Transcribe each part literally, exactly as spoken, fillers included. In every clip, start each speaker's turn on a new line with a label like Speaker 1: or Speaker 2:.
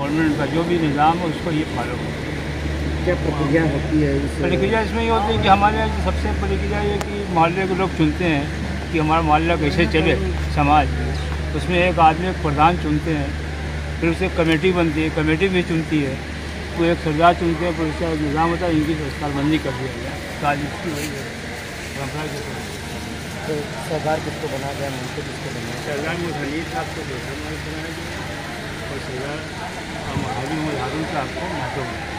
Speaker 1: Government का जो भी निज़ाम है उसको ये फॉलो करें।
Speaker 2: क्या प्रक्रिया होती है इस
Speaker 1: प्रक्रिया इसमें ये होती है कि हमारे यहाँ सबसे प्रक्रिया ये कि मोहल्ले के लोग चुनते हैं कि हमारा मोहल्ला कैसे चले समाज, उसमें एक आदमी एक प्रधान चुनते हैं, फिर उससे कमेटी बनती है, कमेटी भी चुनती है, वो एक सरदार चुनते हैं, फिर उसका निज़ाम होता है, इनकी सरकारबंदी कर दिया गया ताज इसकी वही है परम्परा के तौर
Speaker 2: तो सरदार किसको बना गया, मंत्री किसको बना गया?
Speaker 1: सरदार मुजहनी साहब को बेहतर बनाया गया और सरदार महाजी हारून साहब को महतो बनाया।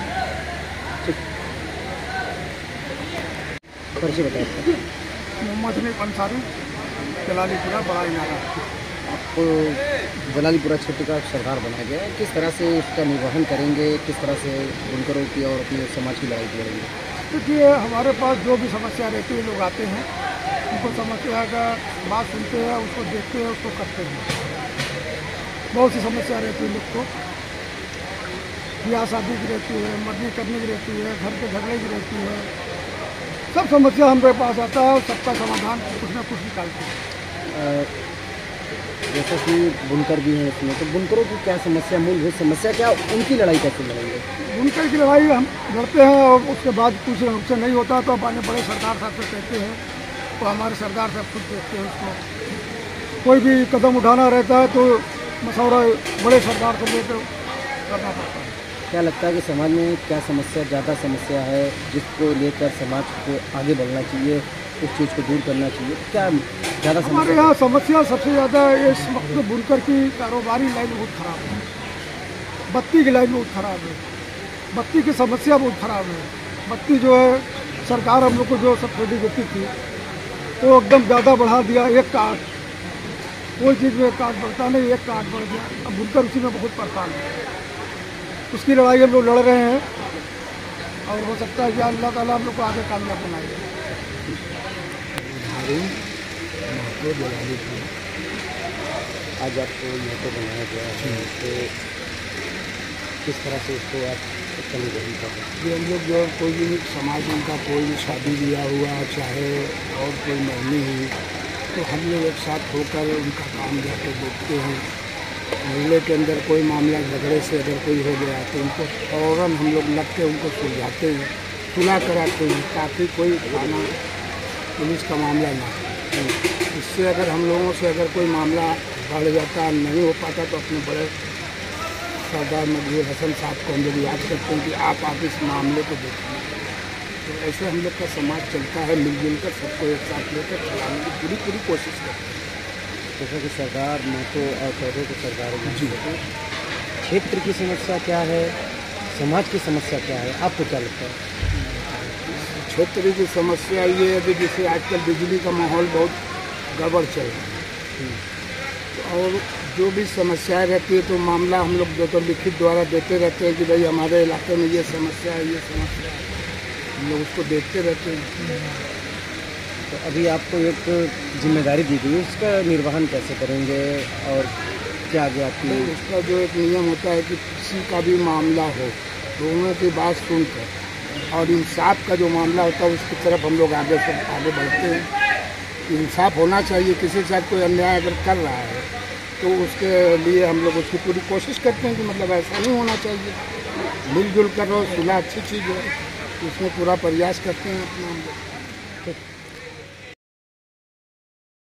Speaker 2: परिचय बताइए।
Speaker 3: मोहम्मद हनीफ अंसारी, जलालीपुरा बड़ा इनारा।
Speaker 2: आपको जलालीपुरा क्षेत्र का सरदार बनाया गया है, किस तरह से इसका निर्वहन करेंगे, किस तरह से बुनकरों की और अपने समाज की लड़ाई लड़ेंगे?
Speaker 3: देखिए, हमारे पास जो भी समस्या रहती है लोग आते हैं, उनको समस्या का बात सुनते हैं, उसको देखते हैं, उसको करते हैं। बहुत सी समस्या रहती है लोग को, ब्याह शादी की रहती है, मरने करने की रहती है, घर के झगड़े की रहती है, सब समस्या हमारे पास आता है और सबका समाधान कुछ ना कुछ निकालते हैं।
Speaker 2: जैसा कि बुनकर भी हैं इसमें, तो बुनकरों की क्या समस्या, मूलभूत समस्या क्या, उनकी लड़ाई कैसे लड़ेंगे?
Speaker 3: बुनकर की लड़ाई हम लड़ते हैं और उसके बाद कुछ हमसे नहीं होता तो अपने बड़े सरदार साहब से कहते हैं, तो हमारे सरदार साहब खुद देखते हैं उसको। कोई भी कदम उठाना रहता है तो मशवरा बड़े सरदार से लेकर करना पड़ता है।
Speaker 2: क्या लगता है कि समाज में क्या समस्या, ज़्यादा समस्या है जिसको लेकर समाज को आगे बढ़ना चाहिए, उस चीज़ को दूर करना चाहिए? क्या ज़्यादा समस्या?
Speaker 3: हमारे यहाँ समस्या सबसे ज़्यादा इस वक्त बुनकर की कारोबारी लाइन बहुत ख़राब है, बत्ती की लाइन बहुत ख़राब है, बत्ती की समस्या बहुत ख़राब है। बत्ती जो है सरकार हम लोग को जो सब्सिडी देती थी वो तो एकदम ज़्यादा बढ़ा दिया, एक का आठ, कोई चीज़ में एक आठ बढ़ता नहीं, एक का आठ बढ़ गया। अब बुनकर उसी में बहुत परेशान है, उसकी लड़ाई हम लोग लड़ रहे हैं और हो सकता है कि अल्लाह ताला हम लोग को आगे कामयाब बनाएगा।
Speaker 2: आज आपको महतो बनाया गया है, तो किस तरह से उसको आप कमी नहीं कर रहे?
Speaker 3: ये हम लोग जो कोई भी समाज उनका कोई भी शादी ब्याह हुआ, चाहे और कोई मरनी हुई, तो हम लोग एक साथ होकर उनका काम जाके देखते हैं। मोहल्ले के अंदर कोई मामला झगड़े से अगर कोई हो गया तो उनको फ़ौरन हम लोग लग के उनको सुलझाते हैं, सुलह कराते हैं, ताकि कोई थाना पुलिस का मामला ना हो। इससे अगर हम लोगों से अगर कोई मामला बढ़ जाता, नहीं हो पाता, तो अपने बड़े सरदार मकबूल हसन साहब को हम लोग याद करते हैं कि आप आप इस मामले को देखिए। तो ऐसे हम लोग का समाज चलता है, मिलजुल कर सबको एक साथ लेकर चलाने की पूरी पूरी कोशिश करते हैं।
Speaker 2: जैसा कि सरदार महतो और पौधों के सरदार जी, क्षेत्र की समस्या क्या है, समाज की समस्या क्या है, आपको क्या लगता है?
Speaker 3: क्षेत्र की समस्या ये है कि जैसे आजकल बिजली का माहौल बहुत गड़बड़ चल रहा है और जो भी समस्याएं रहती है तो मामला हम लोग जो तो लिखित द्वारा देते रहते हैं कि भाई हमारे इलाके में ये समस्या है, ये समस्या है, हम लोग उसको देखते रहते हैं।
Speaker 2: तो अभी आपको एक जिम्मेदारी दी गई, उसका निर्वहन कैसे करेंगे और क्या आगे आपकी?
Speaker 3: उसका जो एक नियम होता है कि किसी का भी मामला हो, दोनों की बात सुनकर और इंसाफ का जो मामला होता है उसकी तरफ हम लोग आगे से आगे बढ़ते हैं। इंसाफ होना चाहिए, किसी के साथ कोई अन्याय अगर कर रहा है तो उसके लिए हम लोग उसकी पूरी कोशिश करते हैं कि मतलब ऐसा नहीं होना चाहिए, मिलजुल कर रहो, सुलह अच्छी चीज़ है, उसमें पूरा प्रयास करते हैं अपना हम लोग।